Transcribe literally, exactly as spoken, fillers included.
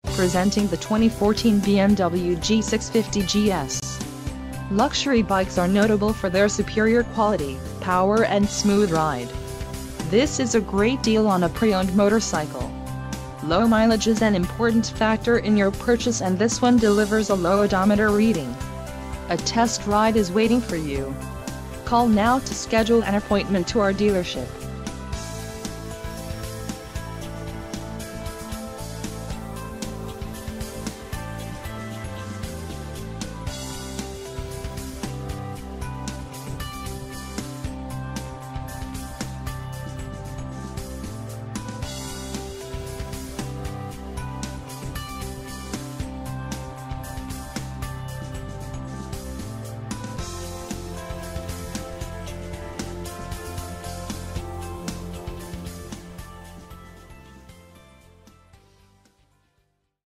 Presenting the twenty fourteen B M W G six fifty G S. Luxury bikes are notable for their superior quality, power and smooth ride. This is a great deal on a pre-owned motorcycle. Low mileage is an important factor in your purchase, and this one delivers a low odometer reading. A test ride is waiting for you. Call now to schedule an appointment to our dealership.